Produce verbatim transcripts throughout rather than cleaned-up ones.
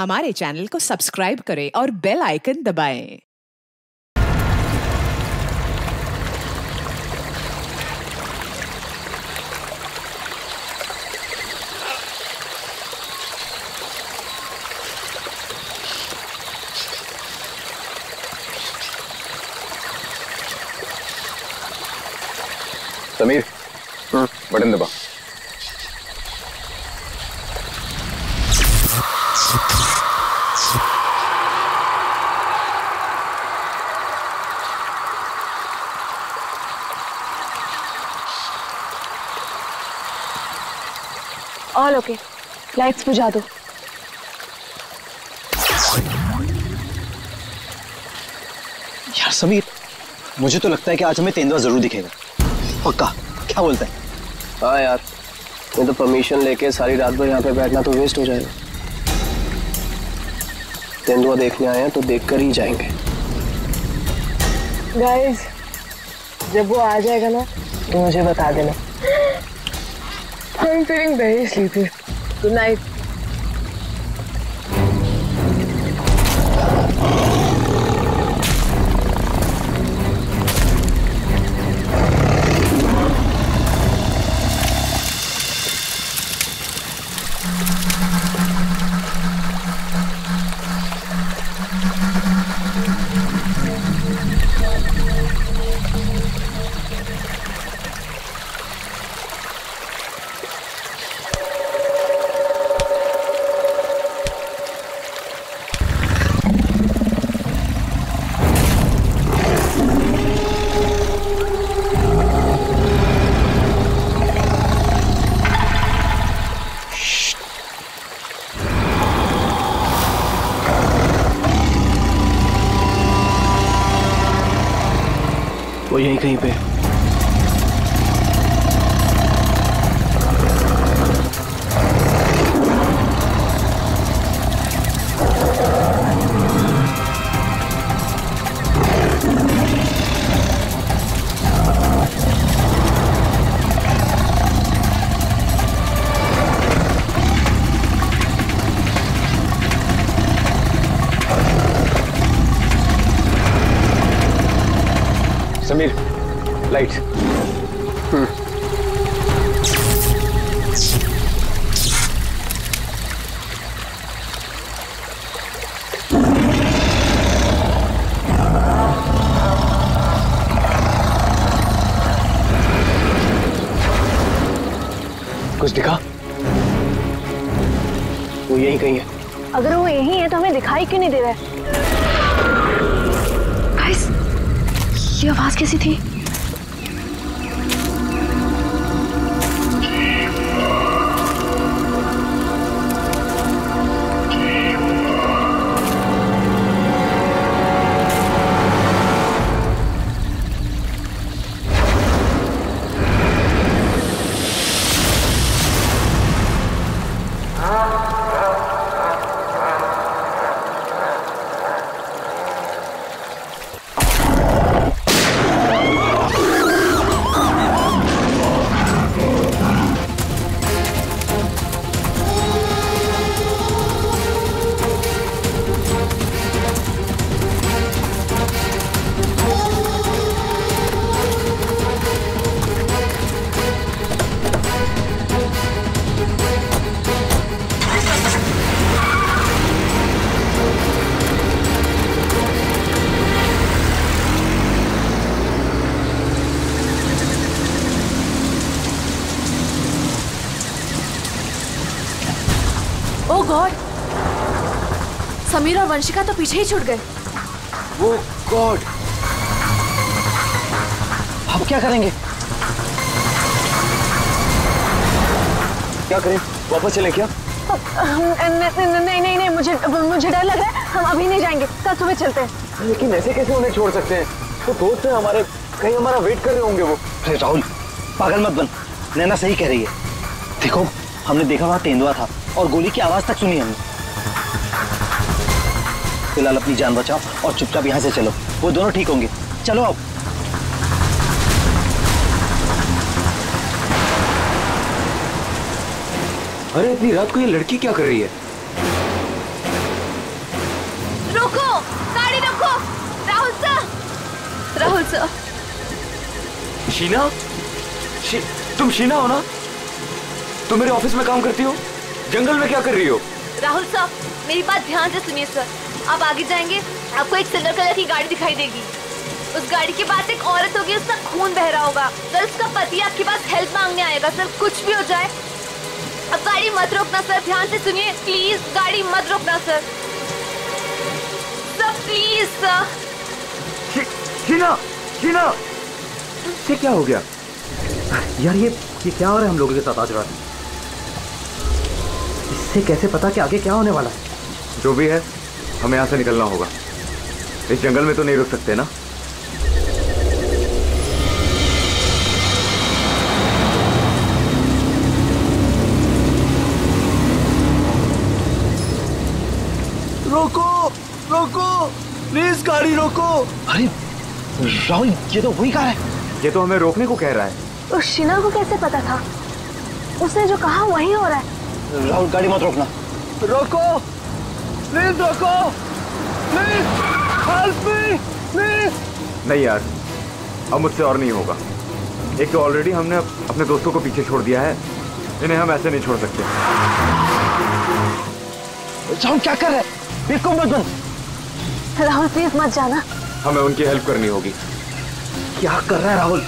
हमारे चैनल को सब्सक्राइब करें और बेल आइकन दबाएं। समीर, बटन दबा। ऑल ओके, लाइट्स बुझा दो। यार समीर, मुझे तो लगता है कि आज हमें तेंदुआ जरूर दिखेगा। पक्का? क्या बोलता है? हाँ यार, मैं तो परमिशन लेके सारी रात भर यहाँ पे बैठना तो वेस्ट हो जाएगा। तेंदुआ देखने आए हैं तो देखकर ही जाएंगे। गाइस, जब वो आ जाएगा ना तो मुझे बता देना। I'm feeling very sleepy. Good night. वो यहीं कहीं पे। समीर, लाइट। हम्म कुछ दिखा? वो यहीं कहीं है। अगर वो यहीं है तो हमें दिखाई क्यों नहीं दे रहा है? गाइस, ये आवाज कैसी थी? ओह गॉड, समीर और वंशिका तो पीछे ही छूट गए। वो गॉड, अब क्या करेंगे? क्या करें? वापस चलें क्या? नहीं नहीं नहीं, मुझे मुझे डर लग रहा है। हम अभी नहीं जाएंगे, कल सुबह चलते हैं। लेकिन ऐसे कैसे उन्हें छोड़ सकते हैं? वो दोस्त हैं हमारे, कहीं हमारा वेट कर रहे होंगे वो। अरे राहुल, पागल मत बन। नैना सही कह रही है। देखो, हमने देखा वहां तेंदुआ था और गोली की आवाज तक सुनी हमने। फिलहाल अपनी जान बचाओ और चुपचाप यहाँ से चलो, वो दोनों ठीक होंगे। चलो अब। अरे इतनी रात को ये लड़की क्या कर रही है? रोको, गाड़ी रोको। Rahul sir, Rahul sir. शीना, शी, तुम शीना हो ना? तुम मेरे ऑफिस में काम करती हो? जंगल में क्या कर रही हो? राहुल सर, मेरी बात ध्यान से सुनिए सर। आप आगे जाएंगे, आपको एक सिल्वर कलर की गाड़ी दिखाई देगी। उस गाड़ी के पास एक औरत होगी, उसका खून बह रहा होगा। सर, उसका पति आपके पास हेल्प मांगने आएगा। सर, कुछ भी हो जाए अब गाड़ी मत रोकना सर। ध्यान से सुनिए प्लीज, गाड़ी मत रोकना sir. Sir please sir. Sheena, Sheena, ये क्या हो गया यार? ये ये क्या हो रहा है हम लोगों के साथ आज रात? इससे कैसे पता कि आगे क्या होने वाला है? जो भी है, हमें यहाँ से निकलना होगा। इस जंगल में तो नहीं रुक सकते ना। रोको, रोको, प्लीज गाड़ी रोको। अरे राहुल, ये तो वही कार है। ये तो हमें रोकने को कह रहा है। उस शीना को कैसे पता था? उसने जो कहा वही हो रहा है। राहुल, गाड़ी मत रोकना। रोको, प्लीज रोको, प्लीज हेल्प मी, प्लीज। नहीं यार, अब मुझसे और नहीं होगा। एक तो ऑलरेडी हमने अपने दोस्तों को पीछे छोड़ दिया है, इन्हें हम ऐसे नहीं छोड़ सकते। राहुल क्या कर रहे हैं? बिल्कुल मत बन। राहुल प्लीज मत जाना। हमें उनकी हेल्प करनी होगी। क्या कर रहा है राहुल?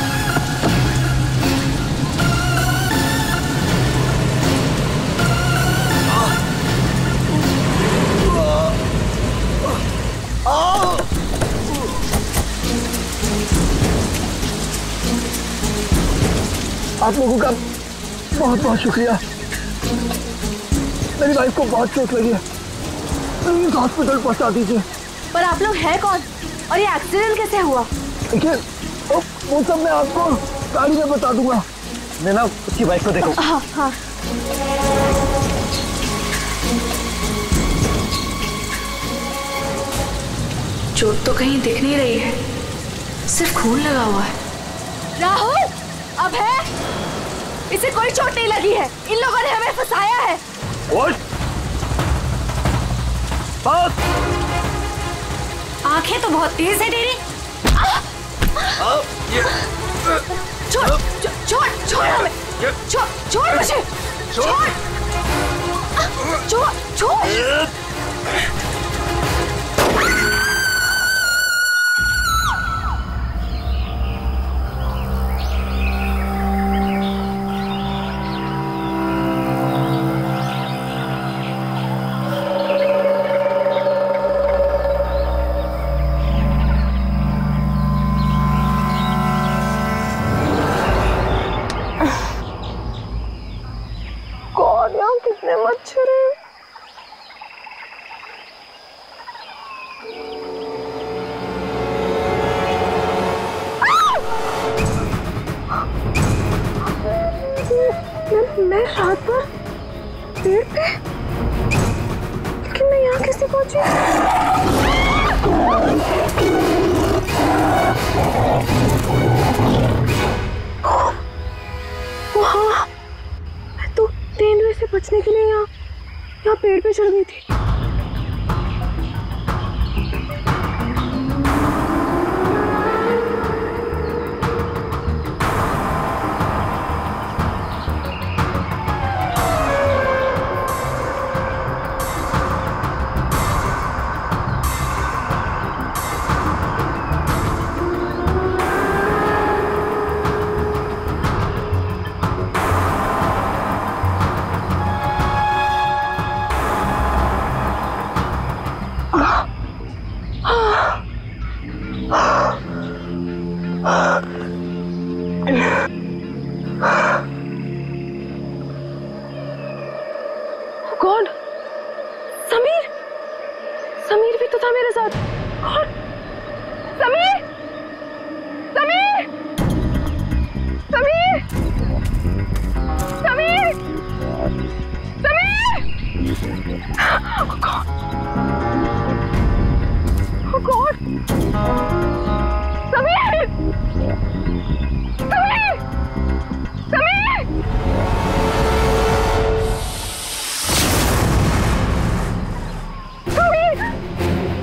आप लोगों का बहुत बहुत शुक्रिया। मेरी वाइफ को बहुत चोट लगी है, प्लीज हॉस्पिटल पहुंचा दीजिए। पर आप लोग हैं कौन और ये एक्सीडेंट कैसे हुआ? देखिए, वो सब मैं आपको गाड़ी में बता दूंगा। नैना, उसकी बाइक को देखो। हाँ हाँ। चोट तो कहीं दिख नहीं रही है, सिर्फ खून लगा हुआ है। राहुल, अब है, इसे कोई चोट नहीं लगी है। इन लोगों ने हमें फंसाया है। आंखें तो बहुत तेज है तेरी। छोड़, छोड़, छोड़ हमें, छोड़, छोड़ मुझे, छोड़, छोड़, छोड़। कितने मच्छर हैं। मैं, मैं रात पर पेड़ पे, लेकिन मैं यहाँ कैसे पहुंची? वहाँ मैं तो तेंदुए से बचने के लिए यहाँ यहाँ पेड़ पे चढ़ गई थी। गॉड, समीर, समीर भी तो था मेरे साथ। God, Sameer, Sameer, Sameer, Sameer, Sameer, oh God, oh God, Sameer, Sameer, Sameer. Sameer!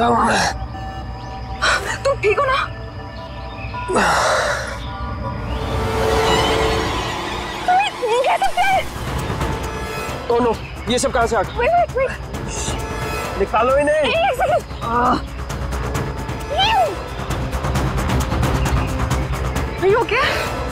थका हुआ मैं। तुम ठीक हो ना? तुम कह सकते हैं? ओ नो, ये सब कहाँ से आ गया? Wait, wait, wait. निकालो इन्हें। एक सेकंड। Are you okay?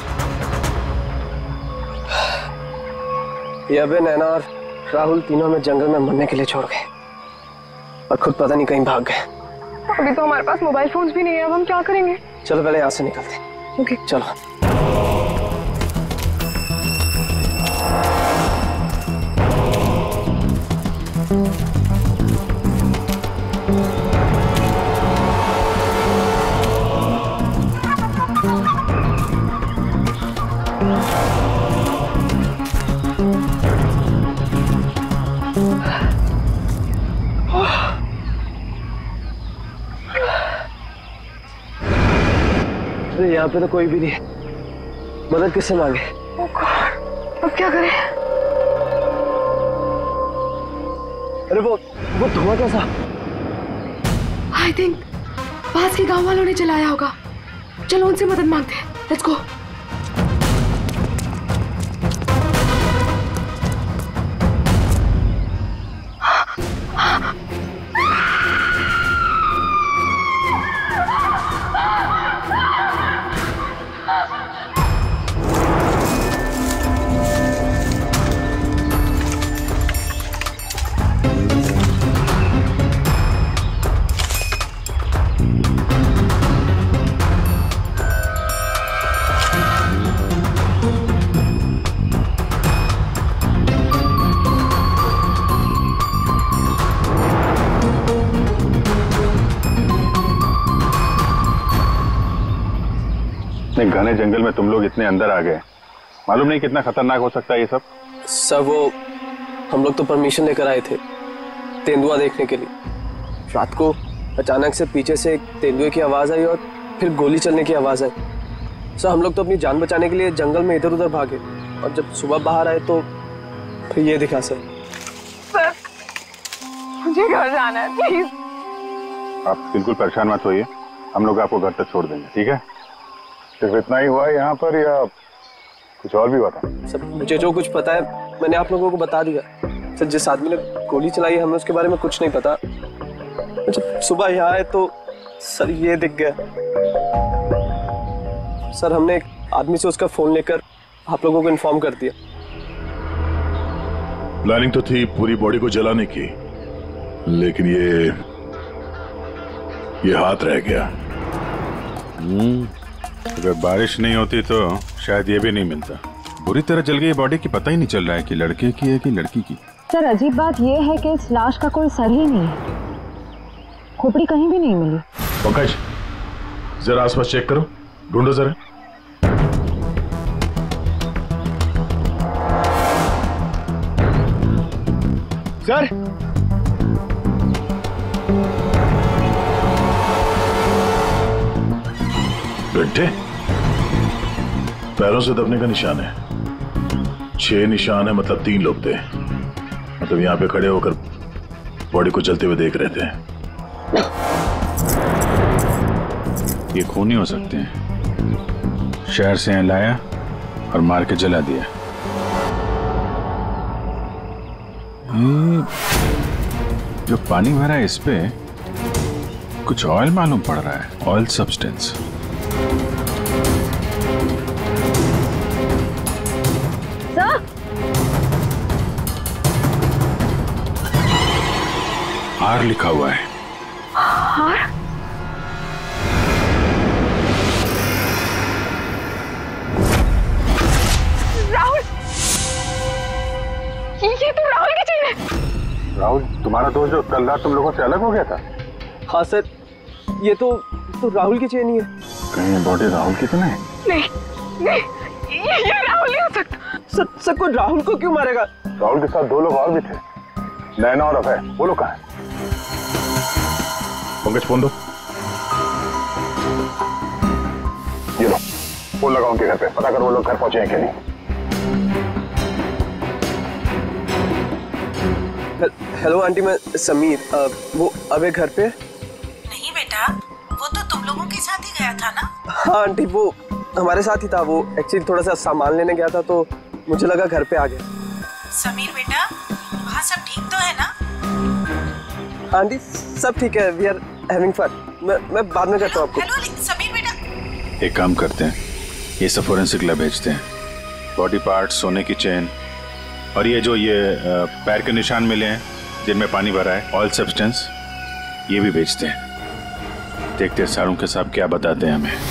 ये अबे, नैना और राहुल तीनों में जंगल में मरने के लिए छोड़ गए और खुद पता नहीं कहीं भाग गए। अभी तो हमारे पास मोबाइल फोन्स भी नहीं है, अब हम क्या करेंगे? चलो पहले यहाँ से निकलते हैं। ओके चलो। यहाँ पे तो कोई भी नहीं है, मदद किससे मांगे? oh God, अब क्या करें? अरे वो वो धुआं कैसा? आई थिंक पास के गांव वालों ने चलाया होगा। चलो उनसे मदद मांगते हैं। Let's go. घने जंगल में तुम लोग इतने अंदर आ गए, मालूम नहीं कितना खतरनाक हो सकता है ये सब। सर वो हम लोग तो परमिशन लेकर आए थे तेंदुआ देखने के लिए। रात को अचानक से पीछे से एक तेंदुए की आवाज आई और फिर गोली चलने की आवाज आई। सर हम लोग तो अपनी जान बचाने के लिए जंगल में इधर उधर भागे और जब सुबह बाहर आए तो फिर ये दिखा। सर सर मुझे घर जाना है, प्लीज। आप बिल्कुल परेशान मत होइए, हम लोग आपको घर तक छोड़ देंगे, ठीक है? सिर्फ इतना ही हुआ है यहाँ पर या कुछ और भी हुआ था? सर मुझे जो कुछ पता है मैंने आप लोगों को बता दिया। सर जिस आदमी ने गोली चलाई हमें उसके बारे में कुछ नहीं पता। जब सुबह यहाँ आए तो सर ये दिख गया। सर हमने एक आदमी से उसका फोन लेकर आप लोगों को इन्फॉर्म कर दिया। प्लानिंग तो थी पूरी बॉडी को जलाने की, लेकिन ये ये हाथ रह गया। हम्म अगर बारिश नहीं होती तो शायद ये भी नहीं मिलता। बुरी तरह जल गई बॉडी की, पता ही नहीं चल रहा है कि लड़के की है कि लड़की की। सर अजीब बात यह है कि इस लाश का कोई सर ही नहीं है, खोपड़ी कहीं भी नहीं मिली। पंकज जरा आसपास चेक करो, ढूंढो जरा। सर गड्ढे, पैरों से दबने का निशान है। छह निशान है, मतलब तीन लोग थे। मतलब यहाँ पे खड़े होकर बॉडी को जलते हुए देख रहे थे। ये खून ही हो सकते हैं। शहर से यहाँ लाया और मार के जला दिया। जो पानी भरा है इस पे कुछ ऑयल मालूम पड़ रहा है, ऑयल सब्सटेंस। आर लिखा हुआ है। आर? राहुल, ये तो राहुल की चेन है। राहुल तुम्हारा दोस्त जो कल रात तुम लोगों से अलग हो गया था? हाँ सर, ये तो तो राहुल की चेन ही है। कहीं बॉडी राहुल की तो नहीं? नहीं नहीं, ये, ये राहुल नहीं हो सकता। सर सर कोई राहुल को क्यों मारेगा? राहुल के साथ दो लोग और भी थे, नैना और अभय। वो लोग कहाँ हैं? पंकज फोन दो। ये लो फोन लगाओ उनके घर पे, पता करो वो लोग घर पहुंचे हैं कि नहीं। हेलो आंटी, मैं समीर। आ, वो अबे घर पे? गया था ना? हाँ आंटी, वो हमारे साथ ही था। वो एक्चुअली थोड़ा सा सामान लेने गया था तो मुझे लगा घर पे आ गया। समीर बेटा, वहाँ सब ठीक तो है ना? आंटी सब ठीक है, वी आर हैविंग फन। मैं मैं बाद में करता हूँ आपको। हेलो समीर बेटा, एक काम करते हैं, ये सब फोरेंसिक लैब भेजते हैं। बॉडी पार्ट, सोने की चेन और ये जो ये पैर के निशान मिले हैं जिनमें पानी भरा है, ऑयल सब्सटेंस, ये भी भेजते हैं। देखते हैं सारों के साहब क्या बताते हैं हमें।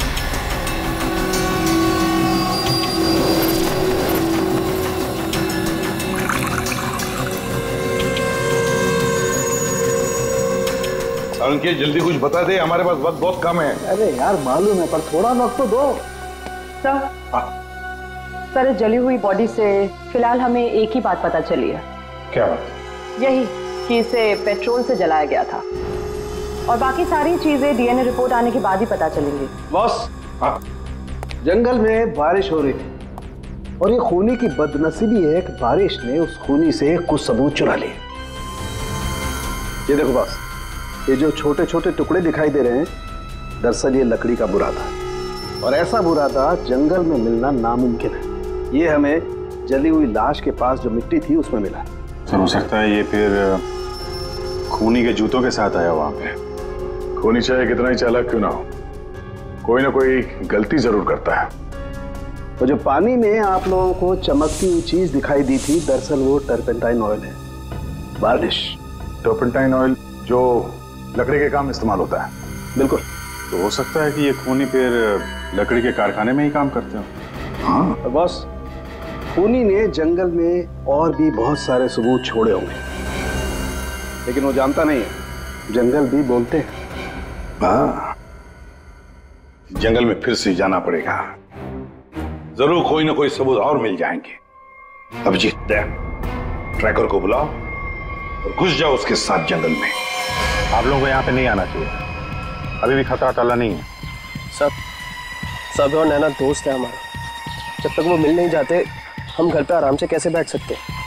सारुण, जल्दी कुछ बता दे, हमारे पास वक्त बहुत कम है। अरे यार मालूम है, पर थोड़ा वक्त तो दो। सर, सर इस जली हुई बॉडी से फिलहाल हमें एक ही बात पता चली है। क्या बात? यही कि इसे पेट्रोल से जलाया गया था, और बाकी सारी चीजें डीएनए रिपोर्ट आने के बाद ही पता चलेंगी। बॉस, जंगल में बारिश हो रही थी और ये खूनी की बदनसीबी है कि बारिश ने उस खूनी से कुछ सबूत चुरा लिए। ये देखो बॉस, ये जो छोटे छोटे टुकड़े दिखाई दे रहे हैं, दरअसल ये लकड़ी का बुरादा, और ऐसा बुरादा जंगल में मिलना नामुमकिन है। ये हमें जली हुई लाश के पास जो मिट्टी थी उसमें मिला। सर हो सकता है ये फिर खूनी के जूतों के साथ आया वहां पे। खूनी चाहे कितना ही चालाक क्यों ना हो, कोई ना कोई गलती जरूर करता है। तो जो पानी में आप लोगों को चमकती हुई चीज दिखाई दी थी, दरअसल वो टर्पेंटाइन ऑयल है, वार्निश। टर्पेंटाइन ऑयल जो लकड़ी के काम इस्तेमाल होता है? बिल्कुल। तो हो सकता है कि ये खूनी फिर लकड़ी के कारखाने में ही काम करते हो। हाँ तो बॉस, खूनी ने जंगल में और भी बहुत सारे सबूत छोड़े होंगे, लेकिन वो जानता नहीं है जंगल भी बोलते हैं। हाँ, जंगल में फिर से जाना पड़ेगा, जरूर कोई ना कोई सबूत और मिल जाएंगे। अभिजीत, ट्रैकर को बुलाओ और घुस जाओ उसके साथ जंगल में। आप लोगों को यहाँ पे नहीं आना चाहिए, अभी भी खतरा टला नहीं है। सब सब और नैना दोस्त है हमारा, जब तक वो मिल नहीं जाते हम घर पे आराम से कैसे बैठ सकते हैं?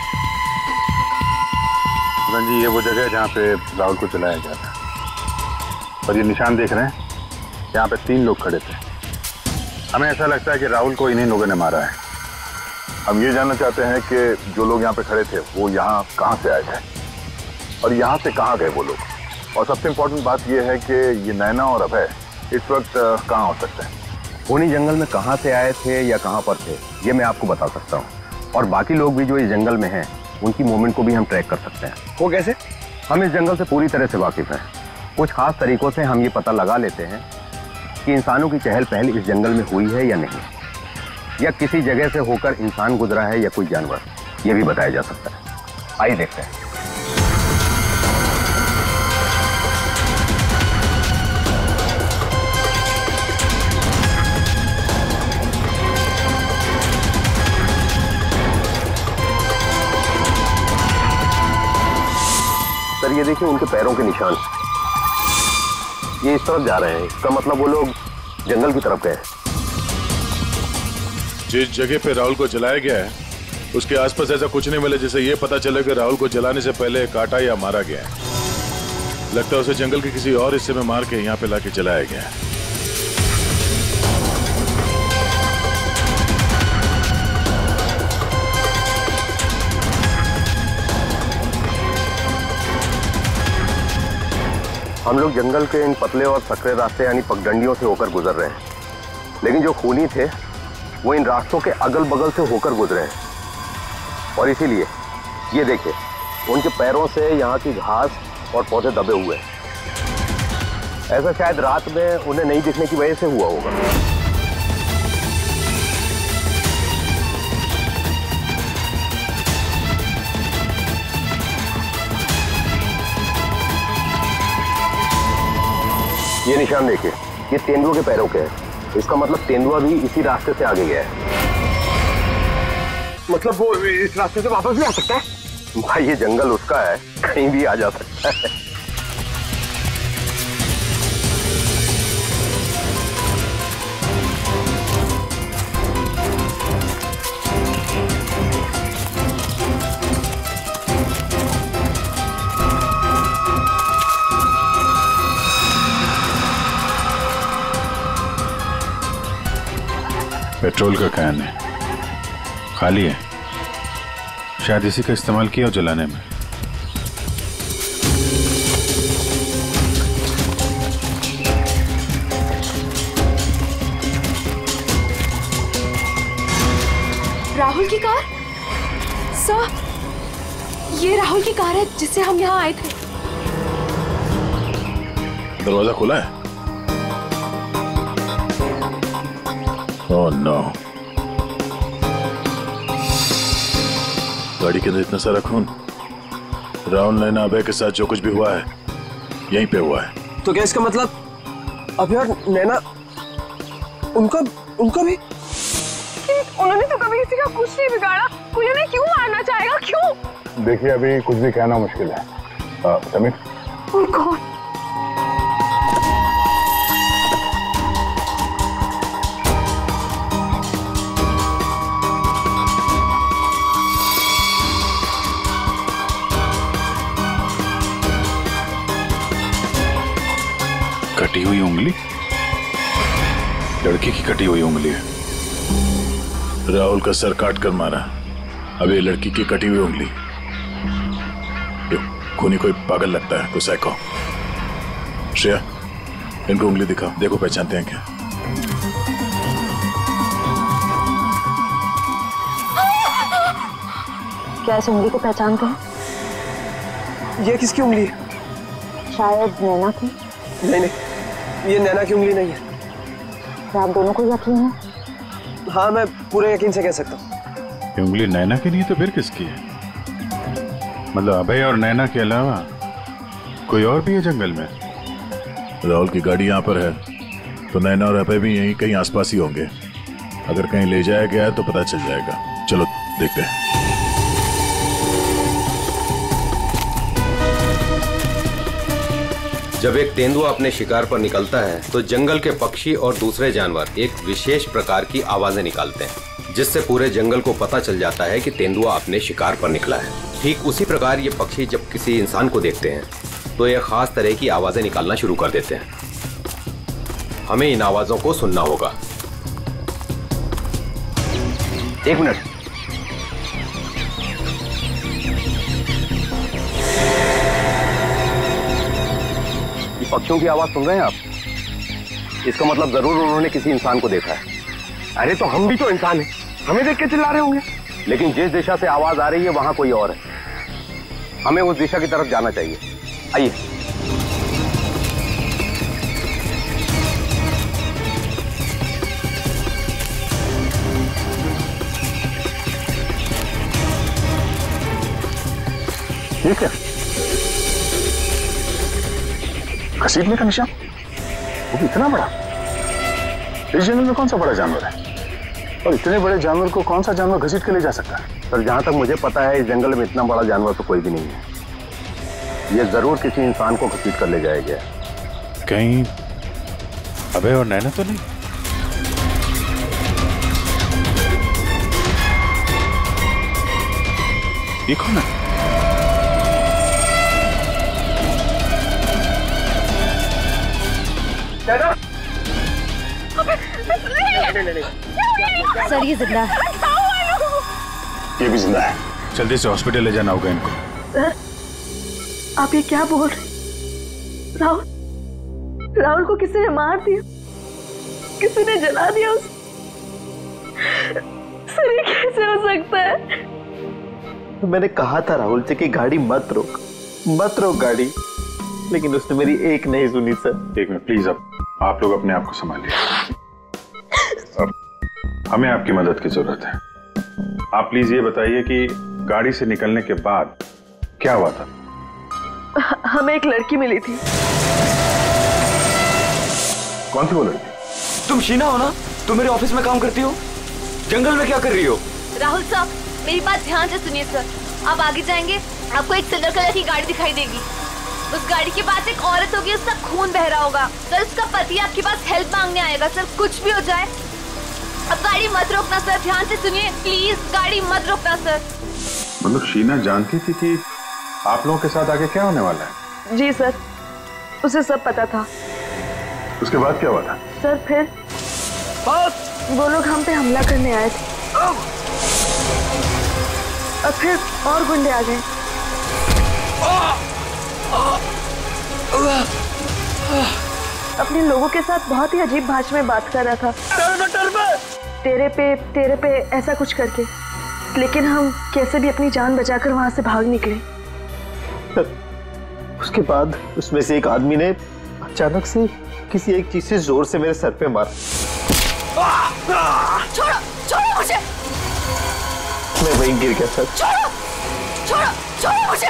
जी ये वो जगह है जहाँ पे राहुल को चलाया गया था, और ये निशान देख रहे हैं, यहाँ पे तीन लोग खड़े थे। हमें ऐसा लगता है कि राहुल को इन्हीं लोगों ने मारा है। हम ये जानना चाहते हैं कि जो लोग यहाँ पे खड़े थे वो यहाँ कहाँ से आए थे और यहाँ से कहाँ गए वो लोग, और सबसे इम्पोर्टेंट बात यह है कि ये नैना और अभय इस वक्त कहाँ हो सकते हैं। खूनी जंगल में कहाँ से आए थे या कहाँ पर थे ये मैं आपको बता सकता हूँ, और बाकी लोग भी जो इस जंगल में हैं उनकी मूवमेंट को भी हम ट्रैक कर सकते हैं। वो कैसे? हम इस जंगल से पूरी तरह से वाकिफ हैं। कुछ खास तरीकों से हम ये पता लगा लेते हैं कि इंसानों की चहल पहल इस जंगल में हुई है या नहीं, या किसी जगह से होकर इंसान गुजरा है या कोई जानवर, ये भी बताया जा सकता है। आइए देखते हैं। सर ये देखिए उनके पैरों के निशान, ये इस तरफ जा रहे हैं, इसका मतलब वो लोग जंगल की तरफ गए। जिस जगह पे राहुल को जलाया गया है उसके आसपास ऐसा कुछ नहीं मिला जिससे ये पता चले कि राहुल को जलाने से पहले काटा या मारा गया है। लगता है उसे जंगल के किसी और हिस्से में मार के यहाँ पे लाके जलाया गया है। हम लोग जंगल के इन पतले और सकरे रास्ते यानी पगडंडियों से होकर गुजर रहे हैं, लेकिन जो खूनी थे वो इन रास्तों के अगल बगल से होकर गुजरे हैं, और इसीलिए ये देखिए उनके पैरों से यहाँ की घास और पौधे दबे हुए हैं। ऐसा शायद रात में उन्हें नहीं दिखने की वजह से हुआ होगा। ये निशान देखिए, ये तेंदुआ के पैरों के हैं, इसका मतलब तेंदुआ भी इसी रास्ते से आगे गया है। मतलब वो इस रास्ते से वापस भी आ सकता है? भाई ये जंगल उसका है, कहीं भी आ जा सकता है। पेट्रोल का कैन है, खाली है। शायद इसी का इस्तेमाल किया हो जलाने में। राहुल की कार? सर, ये राहुल की कार है जिससे हम यहाँ आए थे। दरवाजा खुला है? Oh no. गाड़ी के अंदर इतना सारा खून। राहुल नैना अभय के साथ जो कुछ भी हुआ है यहीं पे हुआ है। तो क्या इसका मतलब अभय और नैना, उनका उनका भी? उन्होंने तो कभी किसी का कुछ नहीं बिगाड़ा, कोई उन्हें क्यों मारना चाहेगा? क्यों? देखिए अभी कुछ भी कहना मुश्किल है। समीर, और कौन? कटी हुई उंगली? लड़की की कटी हुई उंगली है। राहुल का सर काट कर मारा, अब ये लड़की की कटी हुई उंगली। ये खूनी कोई पागल लगता है, कोई साइको। श्रेया, इनको उंगली दिखाओ, देखो पहचानते हैं क्या। क्या इस उंगली को पहचानते हैं? ये किसकी उंगली है? शायद नैना की। नहीं नहीं, ये नैना की उंगली नहीं है। क्या आप दोनों को यकीन है? हाँ, मैं पूरे यकीन से कह सकता हूँ। ये उंगली नैना की नहीं है तो फिर किसकी है? मतलब अभय और नैना के अलावा कोई और भी है जंगल में? राहुल की गाड़ी यहाँ पर है तो नैना और अभय भी यहीं कहीं आसपास ही होंगे। अगर कहीं ले जाया गया है तो पता चल जाएगा। चलो देखते हैं। जब एक तेंदुआ अपने शिकार पर निकलता है तो जंगल के पक्षी और दूसरे जानवर एक विशेष प्रकार की आवाजें निकालते हैं, जिससे पूरे जंगल को पता चल जाता है कि तेंदुआ अपने शिकार पर निकला है। ठीक उसी प्रकार ये पक्षी जब किसी इंसान को देखते हैं तो ये खास तरह की आवाजें निकालना शुरू कर देते हैं। हमें इन आवाजों को सुनना होगा। एक मिनट। पक्षियों की आवाज सुन रहे हैं आप? इसका मतलब जरूर उन्होंने किसी इंसान को देखा है। अरे तो हम भी तो इंसान हैं, हमें देख के चिल्ला रहे होंगे। लेकिन जिस दिशा से आवाज आ रही है वहां कोई और है। हमें उस दिशा की तरफ जाना चाहिए। आइए। ठीक है, घसीटने का निशान, वो भी इतना बड़ा। इस जंगल में कौन सा बड़ा जानवर है? और इतने बड़े जानवर को कौन सा जानवर घसीट के ले जा सकता है? सर, जहां तक मुझे पता है इस जंगल में इतना बड़ा जानवर तो कोई भी नहीं है। ये जरूर किसी इंसान को घसीट कर ले जाया गया। कहीं अभय और नैना तो नहीं? ये कौन है? सर, ये जिंदा है। ये भी जिंदा है। जल्दी से हॉस्पिटल ले जाना होगा इनको। सर, आप ये क्या बोल रहे? राहुल राहुल को किसी ने मार दिया, किसी ने जला दिया उसे। सर, ये कैसे हो सकता है? तो मैंने कहा था राहुल से कि गाड़ी मत रोक, मत रोक गाड़ी, लेकिन उसने मेरी एक नहीं सुनी। सर एक मिनट प्लीज, अब आप लोग अपने आप को संभालिए। अब हमें आपकी मदद की जरूरत है। आप प्लीज ये बताइए कि गाड़ी से निकलने के बाद क्या हुआ था? हमें एक लड़की मिली थी। कौन थी वो लड़की? तुम शीना हो ना? तुम मेरे ऑफिस में काम करती हो? जंगल में क्या कर रही हो? राहुल साहब, मेरी बात ध्यान से सुनिए सर। आप आगे जाएंगे, आपको एक सिल्वर कलर की गाड़ी दिखाई देगी। उस गाड़ी के पास एक औरत होगी, उसका खून बह रहा होगा। सर, उसका पति आपके पास हेल्प मांगने आएगा। सर, कुछ भी हो जाए अब गाड़ी मत रोकना सर। ध्यान से सुनिए प्लीज, गाड़ी मत रोकना सर। मतलब शीना जानती थी कि आप लोगों के साथ आगे क्या होने वाला है? जी सर, उसे सब पता था। उसके बाद क्या हुआ था? सर फिर बस वो लोग हम पे हमला करने आए थे और फिर और गुंडे आ गए। अपने लोगों के साथ बहुत ही अजीब भाषा में बात कर रहा था, तेरे पे तेरे पे ऐसा कुछ करके। लेकिन हम कैसे भी अपनी जान बचाकर वहां से भाग निकले। उसके बाद उसमें से एक आदमी ने अचानक से किसी एक चीज से जोर से मेरे सर पे मारा। छोड़ो छोड़ो मुझे। मैं वहीं गिर गया सर। छोड़ो छोड़ो छोड़ो मुझे।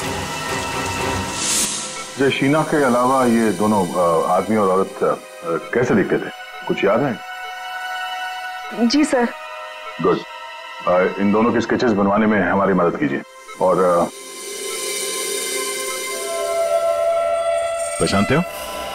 जो शीना के अलावा ये दोनों आदमी और औरत कैसे दिखते थे, कुछ याद है? जी सर। गुड। इन दोनों के स्केचेस बनवाने में हमारी मदद कीजिए। और पहचानते हो?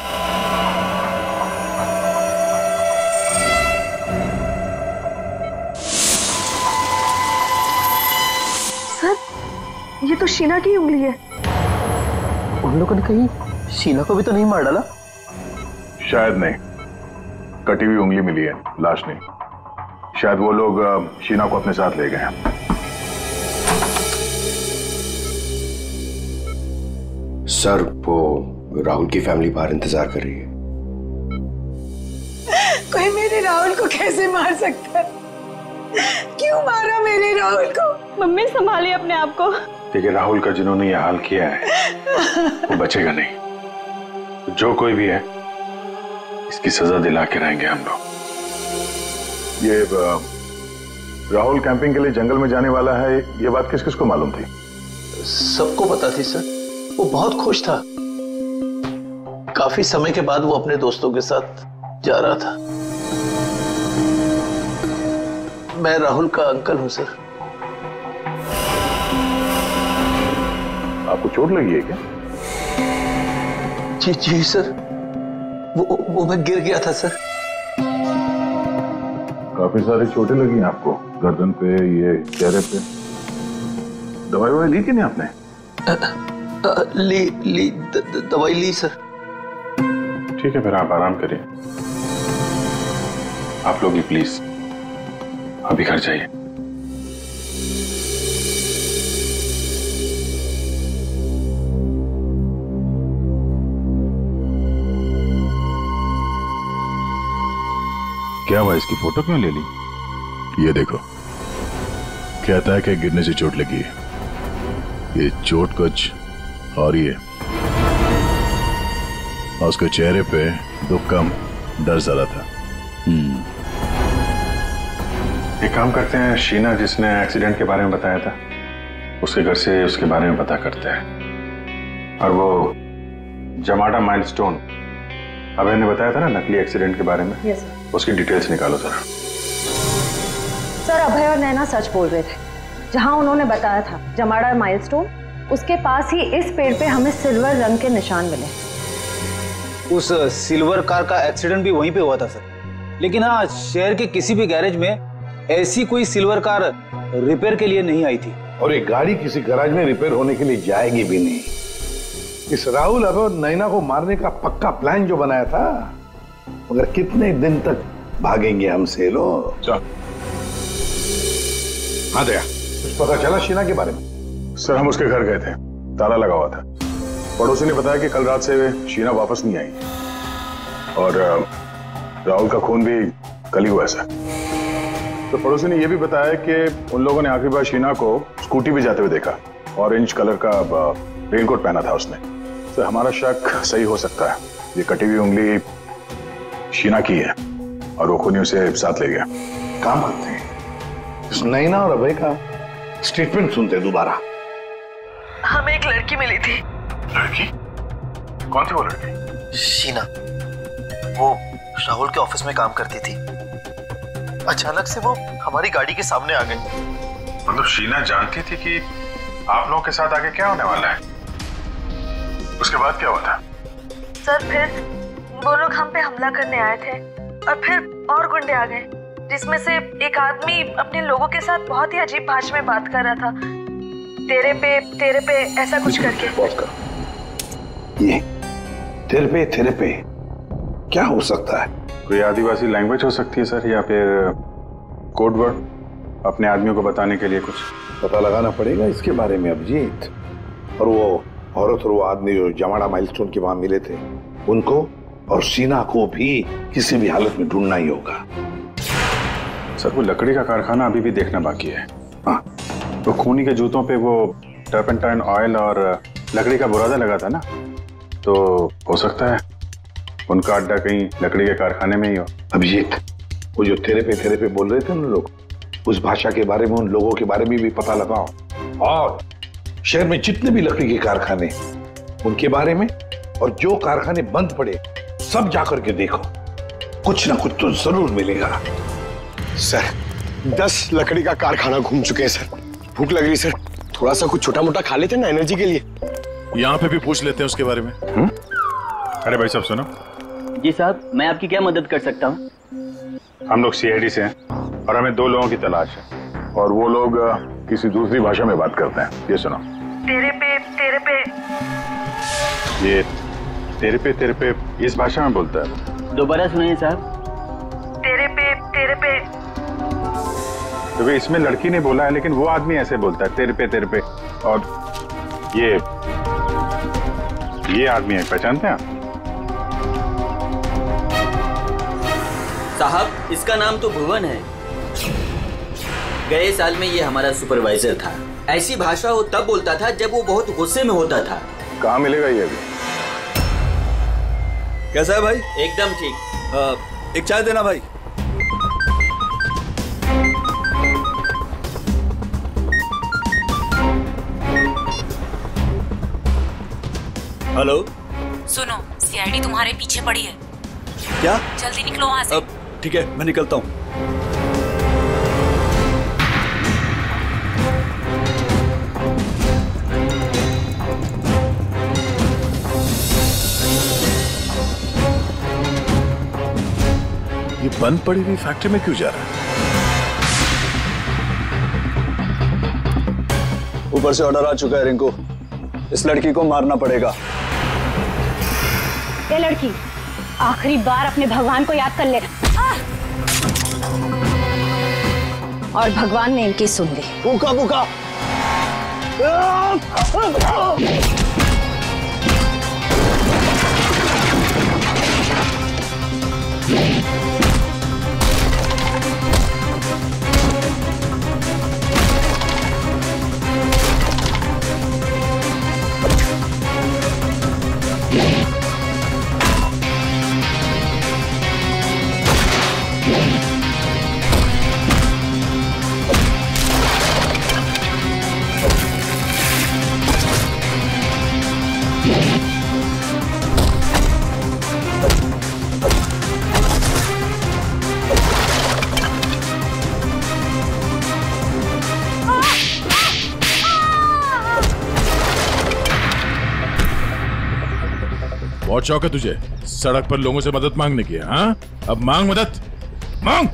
सर ये तो शीना की उंगली है। उन लोगों ने कहीं शीना को भी तो नहीं मार डाला? शायद नहीं, कटी हुई उंगली मिली है, लाश नहीं। शायद वो लोग शीना को अपने साथ ले गए हैं। सर वो राहुल की फैमिली बाहर इंतजार कर रही है। कोई मेरे राहुल को कैसे मार सकता है? क्यों मारा मेरे राहुल को? मम्मी संभालिए अपने आप को। देखिए राहुल का जिन्होंने ये हाल किया है वो बचेगा नहीं। जो कोई भी है इसकी सजा दिला के रहेंगे हम लोग। ये राहुल कैंपिंग के लिए जंगल में जाने वाला है, ये बात किस किस को मालूम थी? सबको पता थी सर। वो बहुत खुश था। काफी समय के बाद वो अपने दोस्तों के साथ जा रहा था। मैं राहुल का अंकल हूं सर। आपको चोट लगी है क्या? जी जी सर, वो वो मैं गिर गया था सर। काफी सारी चोटें लगी हैं आपको, गर्दन पे, ये चेहरे पे। दवाई ववाई ली कि नहीं आपने? आ, आ, ली ली द, द, दवाई ली सर। ठीक है फिर आप आराम करिए। आप लोग भी प्लीज अभी घर जाइए। क्या हुआ, इसकी फोटो क्यों ले ली? ये देखो, कहता है कि गिरने से चोट लगी है। ये चोट कुछ और ही है। और उसके चेहरे पे दुख कम, डर ज्यादा था। हम्म एक काम करते हैं, शीना जिसने एक्सीडेंट के बारे में बताया था उसके घर से उसके बारे में पता करते हैं। और वो जमाडा माइलस्टोन अभय ने बताया था ना नकली एक्सीडेंट के बारे में, यस सर। उसकी डिटेल्स निकालो जरा। सर अभय और नैना सच बोल रहे थे। जहां उन्होंने बताया था जमाड़ा माइलस्टोन, उसके पास ही इस पेड़ पे हमें सिल्वर रंग के निशान मिले। उस सिल्वर कार का एक्सीडेंट भी वहीं पे हुआ था सर। लेकिन हाँ, शहर के किसी भी गैरेज में ऐसी कोई सिल्वर कार रिपेयर के लिए नहीं आई थी। और एक गाड़ी किसी गैराज में रिपेयर होने के लिए जाएगी भी नहीं। इस राहुल अभय और नैना को मारने का पक्का प्लान जो बनाया था, मगर कितने दिन तक भागेंगे हमसे लोग? हाँ दया, कुछ पता चला शीना के बारे में? सर हम उसके घर गए थे, ताला लगा हुआ था। पड़ोसी ने बताया कि कल रात से शीना वापस नहीं आई और राहुल का खून भी कल ही हुआ सर। तो पड़ोसी ने यह भी बताया कि उन लोगों ने आखिरी बार शीना को स्कूटी पे जाते हुए देखा। ऑरेंज कलर का रेनकोट पहना था उसने। तो हमारा शक सही हो सकता है, ये कटी हुई उंगली शीना की है और वो खूनी उसे साथ ले गया। काम करते हैं, इस नैना और अभय का स्टेटमेंट सुनते हैं दोबारा। हमें एक लड़की मिली थी। लड़की? कौन थी वो लड़की? शीना, वो राहुल के ऑफिस में काम करती थी। अचानक से वो हमारी गाड़ी के सामने आ गई। मतलब शीना जानती थी कि आप लोगों के साथ आगे क्या होने वाला है? उसके बाद क्या हुआ था? सर फिर वो लोग हम पे हमला करने आए थे और फिर और गुंडे आ गए, जिसमें से एक आदमी अपने लोगों के साथ बहुत ही अजीब भाषा में बात कर रहा था, तेरे पे तेरे पे ऐसा कुछ करके। पॉज करो। ये तेरे पे तेरे पे क्या हो सकता है? तो ये आदिवासी लैंग्वेज हो सकती है सर, या फिर कोड वर्ड अपने आदमियों को बताने के लिए कुछ? पता लगाना पड़ेगा इसके बारे में अभिजीत। और वो औरत और वो आदमी जो जमाड़ा माइलस्टोन के वहां मिले थे, उनको और शीना को भी किसी भी हालत में ढूंढना ही होगा। सर वो लकड़ी का कारखाना अभी भी देखना बाकी है। हाँ, तो खूनी के जूतों पे वो टर्पेंटाइन ऑयल और लकड़ी का बुरादा लगा था ना, तो हो सकता है उनका अड्डा कहीं लकड़ी के कारखाने में ही हो। अभिजीत, वो जो तेरे पे तेरे पे बोल रहे थे ना लोग, उस भाषा के बारे में, उन लोगों के बारे में भी पता लगाओ, और शहर में जितने भी लकड़ी के कारखाने उनके बारे में, और जो कारखाने बंद पड़े सब जाकर के देखो, कुछ ना कुछ तो जरूर मिलेगा। सर दस लकड़ी का कारखाना घूम चुके हैं सर। भूख लग रही सर, थोड़ा सा कुछ छोटा मोटा खा लेते हैं ना एनर्जी के लिए। यहाँ पे भी पूछ लेते हैं उसके बारे में। हुँ? अरे भाई साहब सुनो। जी साहब, मैं आपकी क्या मदद कर सकता हूँ? हम लोग सीआईडी से हैं और हमें दो लोगों की तलाश है, और वो लोग किसी दूसरी भाषा में बात करते हैं। ये सुनो। तेरे पे तेरे पे ये तेरे पे तेरे पे इस भाषा में बोलता है। दोबारा सुनिए साहब। तेरे पे तेरे पे। तो इसमें लड़की ने बोला है, लेकिन वो आदमी ऐसे बोलता है तेरे पे तेरे पे। और ये ये आदमी है, पहचानते हैं आप? साहब इसका नाम तो भुवन है। गए साल में ये हमारा सुपरवाइजर था। ऐसी भाषा वो तब बोलता था जब वो बहुत गुस्से में होता था। कहाँ मिलेगा ये अभी? कैसा है भाई? एकदम ठीक। एक चाय देना भाई। हेलो, सुनो, सीआईडी तुम्हारे पीछे पड़ी है। क्या? जल्दी निकलो वहाँ से। ठीक है, मैं निकलता हूँ। ये बंद पड़ी हुई फैक्ट्री में क्यों जा रहा है? ऊपर से ऑर्डर आ चुका है रिंकू, इस लड़की को मारना पड़ेगा। ये लड़की आखिरी बार अपने भगवान को याद कर ले। और भगवान ने इनकी सुन ली। भूखा भूखा। बहुत शौक है तुझे सड़क पर लोगों से मदद मांगने की, हाँ? अब मांग मदद, मांग।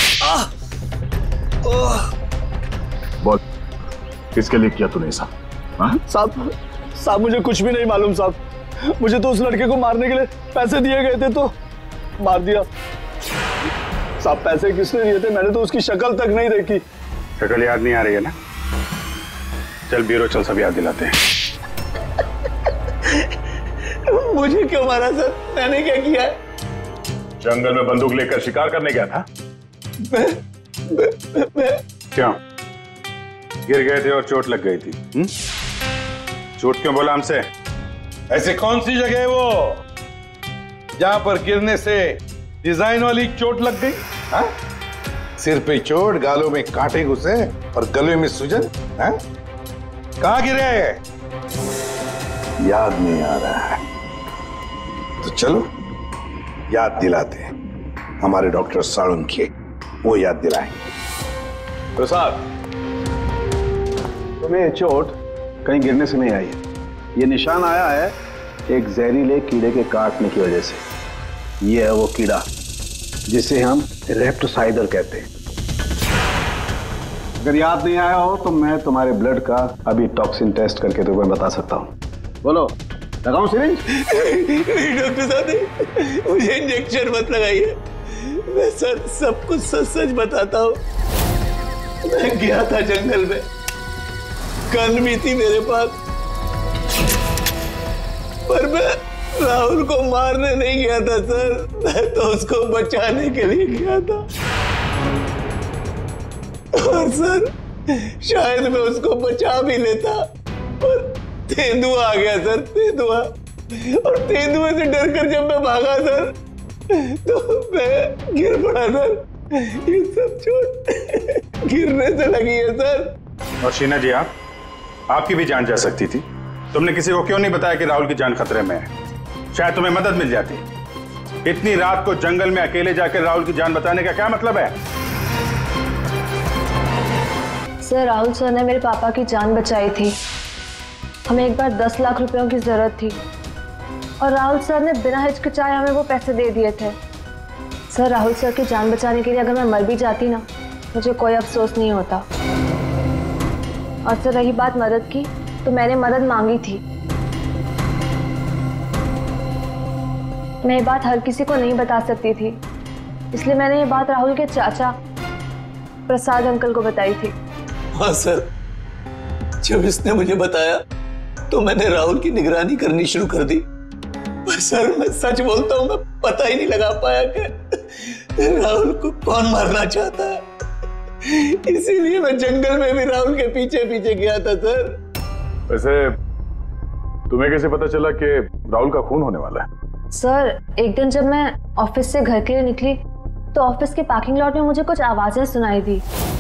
बोल, किसके लिए किया तूने ऐसा? साहब, साहब मुझे कुछ भी नहीं मालूम साहब। मुझे तो उस लड़के को मारने के लिए पैसे दिए गए थे तो मार दिया। साहब पैसे किसने दिए थे? मैंने तो उसकी शक्ल तक नहीं देखी। शक्ल याद नहीं आ रही है ना? चल ब्यूरो चल, सब याद दिलाते हैं। मुझे क्यों मारा सर? मैंने क्या किया है? जंगल में बंदूक लेकर शिकार करने गया था। मैं, मैं, मैं... क्यों गिर गए थे और चोट लग गई थी? हुँ? झूठ क्यों बोला हमसे? ऐसी कौन सी जगह है वो जहां पर गिरने से डिजाइन वाली चोट लग गई? हा? सिर पे चोट, गालों में कांटे घुसे और गले में सूजन। कहां गिरे? याद नहीं आ रहा है तो चलो याद दिलाते हैं। हमारे डॉक्टर साळुंखे वो याद दिलाएंगे। प्रसाद, तुम्हें चोट कहीं गिरने से नहीं आई है। ये निशान आया है एक जहरीले कीड़े के काटने की वजह से। ये है वो कीड़ा जिसे हम रेप्टोसाइडर कहते हैं। अगर याद नहीं आया हो तो मैं तुम्हारे ब्लड का अभी टॉक्सिन टेस्ट करके तुम्हें बता सकता हूँ। बोलो, लगाऊं सिरिंज? नहीं डॉक्टर साहब, मुझे इंजेक्शन मत लगाइए। मैं सर सब कुछ सच सच बताता हूँ। मैं गया था जंगल में, गन भी थी मेरे पास, पर मैं राहुल को मारने नहीं गया था सर, मैं तो उसको बचाने के लिए गया था। और सर शायद मैं उसको बचा भी लेता, पर तेंदुआ आ गया सर, तेंदुआ। और तेंदुए से डरकर जब मैं भागा सर, तो मैं गिर पड़ा सर। ये सब चोट गिरने से लगी है सर। और शीना जी, आप आपकी भी जान जा सकती थी। तुमने किसी को क्यों नहीं बताया कि राहुल की जान खतरे में है? शायद तुम्हें मदद मिल जाती। इतनी रात को जंगल में अकेले जाकर राहुल की जान बचाने का क्या मतलब है? सर, राहुल सर ने मेरे पापा की जान बचाई थी। हमें एक बार दस लाख रुपयों की जरूरत थी और राहुल सर ने बिना हिचकिचाए हमें वो पैसे दे दिए थे। सर, राहुल सर की जान बचाने के लिए अगर मैं मर भी जाती ना, मुझे कोई अफसोस नहीं होता। और सर रही बात मदद की, तो मैंने मदद मांगी थी। मैं ये बात हर किसी को नहीं बता सकती थी, इसलिए मैंने ये बात राहुल के चाचा प्रसाद अंकल को बताई थी। हाँ सर, जब इसने मुझे बताया तो मैंने राहुल की निगरानी करनी शुरू कर दी। पर सर मैं सच बोलता हूँ, मैं पता ही नहीं लगा पाया कि राहुल को कौन मारना चाहता है। इसीलिए मैं जंगल में भी राहुल के पीछे पीछे गया था सर। वैसे तुम्हें कैसे पता चला कि राहुल का खून होने वाला है? सर, एक दिन जब मैं ऑफिस से घर के लिए निकली तो ऑफिस के पार्किंग लॉट में मुझे कुछ आवाजें सुनाई दी।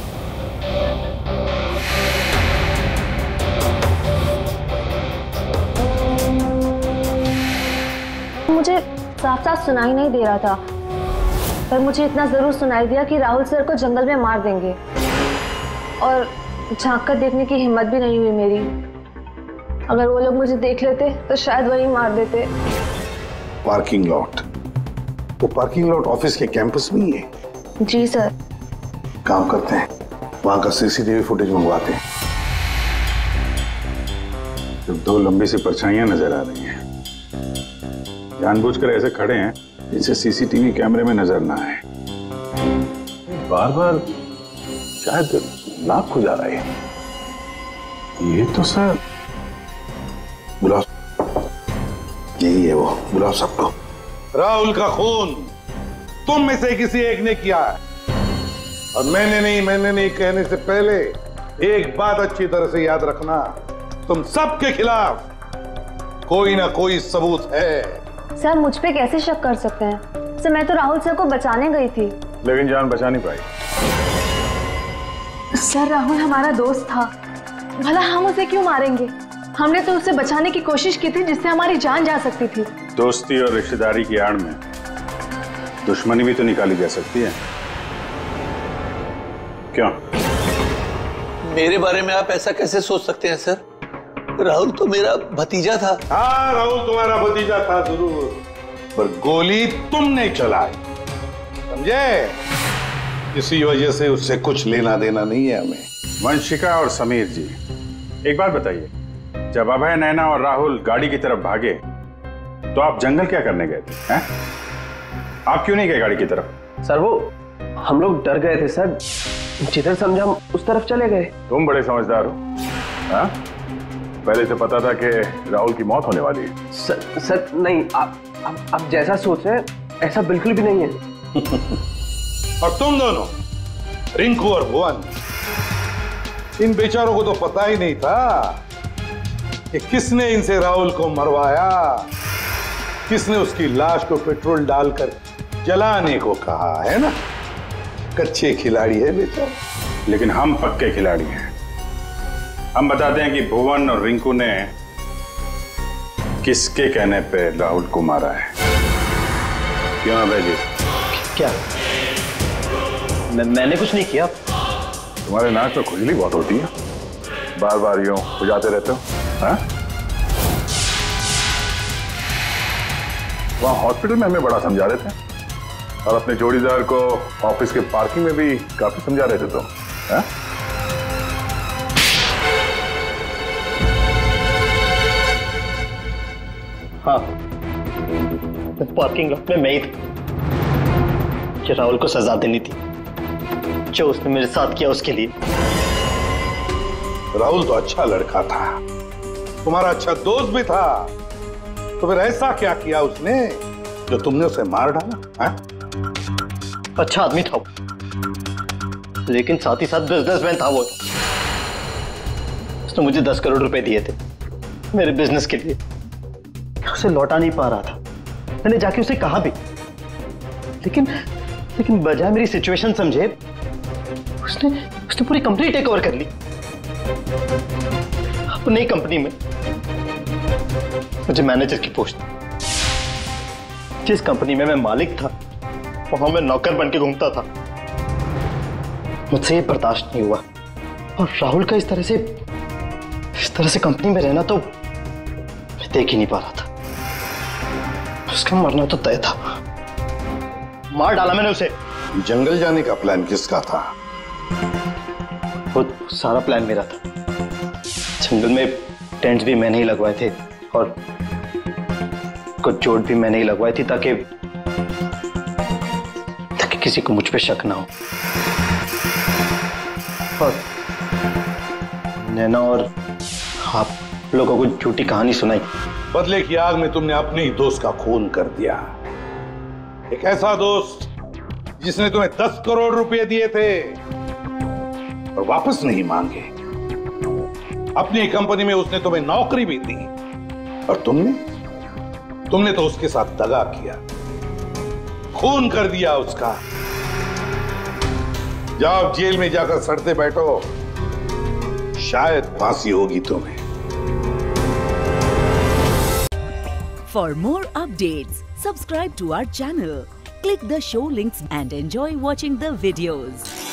मुझे साफ साफ सुनाई नहीं दे रहा था, पर मुझे इतना जरूर सुनाई दिया कि राहुल सर को जंगल में मार देंगे। और झांक कर देखने की हिम्मत भी नहीं हुई मेरी। अगर वो लोग मुझे देख लेते तो शायद वही मार देते। Parking lot? वो पार्किंग लॉट ऑफिस के कैंपस में ही है? जी सर। काम करते हैं, वहां का सीसीटीवी फुटेज मंगवाते हैं। जब दो लंबी सी परछाइयां नजर आ रही हैं, जानबूझकर ऐसे खड़े हैं जिनसे सीसीटीवी कैमरे में नजर ना आए, बार बार शायद नाक खुजा रहा है। ये तो सर बुलाओ, यही है वो, बुलाओ सबको। राहुल का खून तुम में से किसी एक ने किया है, और मैंने नहीं मैंने नहीं कहने से पहले एक बात अच्छी तरह से याद रखना, तुम सबके खिलाफ कोई ना कोई सबूत है। सर, मुझ पे कैसे शक कर सकते हैं? सर, मैं तो राहुल सर को बचाने गई थी। लेकिन जान बचा नहीं पाई। सर, राहुल हमारा दोस्त था, भला हम उसे क्यों मारेंगे? हमने तो उसे बचाने की कोशिश की थी जिससे हमारी जान जा सकती थी। दोस्ती और रिश्तेदारी की आड़ में दुश्मनी भी तो निकाली जा सकती है, क्यों? मेरे बारे में आप ऐसा कैसे सोच सकते हैं सर? राहुल तो मेरा भतीजा था। हाँ, राहुल तुम्हारा भतीजा था जरूर, पर गोली तुमने चलाई, समझे? इसी वजह से उससे कुछ लेना देना नहीं है हमें। वंशिका और समीर जी, एक बात बताइए, जब अभय, नैना और राहुल गाड़ी की तरफ भागे तो आप जंगल क्या करने गए थे? हैं? आप क्यों नहीं गए गाड़ी की तरफ? सर, वो हम लोग डर गए थे सर, जिधर समझा हम उस तरफ चले गए। तुम बड़े समझदार हो। हाँ? पहले से पता था कि राहुल की मौत होने वाली है। सर, सर नहीं, आप, आप, आप जैसा सोच रहे हैं ऐसा बिल्कुल भी नहीं है। और तुम दोनों, रिंकू और भुवन, इन बेचारों को तो पता ही नहीं था कि किसने इनसे राहुल को मरवाया, किसने उसकी लाश को पेट्रोल डालकर जलाने को कहा, है ना? कच्चे खिलाड़ी है बेचारा। लेकिन हम पक्के खिलाड़ी हैं। हम बताते हैं कि भुवन और रिंकू ने किसके कहने पे राहुल को मारा है। क्यों अभय जी? क्या? मैं, मैंने कुछ नहीं किया। तुम्हारे नाक में खुजली बहुत होती है, बार बार यूं खुजाते रहते हो। हाँ? वहां हॉस्पिटल में हमें बड़ा समझा रहे थे, और अपने जोड़ीदार को ऑफिस के पार्किंग में भी काफी समझा रहे थे तुम। हाँ? हाँ, पार्किंग लॉट में मैं ही था। मुझे राहुल को सजा देनी थी जो उसने मेरे साथ किया उसके लिए। राहुल तो अच्छा लड़का था, तुम्हारा अच्छा दोस्त भी था, तो फिर ऐसा क्या किया उसने जो तुमने उसे मार डाला? है? अच्छा आदमी था वो, लेकिन साथ ही साथ बिजनेसमैन था वो। उसने मुझे दस करोड़ रुपए दिए थे मेरे बिजनेस के लिए, उसे लौटा नहीं पा रहा था। मैंने जाके उसे कहा भी, लेकिन लेकिन बजाय मेरी सिचुएशन समझे उसने उसने पूरी कंपनी टेक ओवर कर ली। अपनी कंपनी में मुझे मैनेजर की पोस्ट, जिस कंपनी में मैं मालिक था वहां मैं नौकर बन के घूमता था। मुझसे ये बर्दाश्त नहीं हुआ, और राहुल का इस तरह से इस तरह से कंपनी में रहना तो मैं देख ही नहीं पा रहा था। उसका मरना तो तय था, मार डाला मैंने उसे। जंगल जाने का प्लान किसका था? वो सारा प्लान मेरा था। जंगल में टेंट्स भी मैंने ही लगवाए थे और कुछ चोट भी मैंने ही लगवाई थी ताकि ताकि किसी को मुझ पे शक ना हो। और नैना और आप लोगों को झूठी कहानी सुनाई। बदले की आग में तुमने अपने ही दोस्त का खून कर दिया। एक ऐसा दोस्त जिसने तुम्हें दस करोड़ रुपए दिए थे और वापस नहीं मांगे। अपनी कंपनी में उसने तुम्हें नौकरी भी दी और तुमने तुमने तो उसके साथ दगा किया, खून कर दिया उसका। जाओ जेल में जाकर सड़ते बैठो, शायद फांसी होगी तुम्हें। For more updates, subscribe to our channel, click the show links and enjoy watching the videos.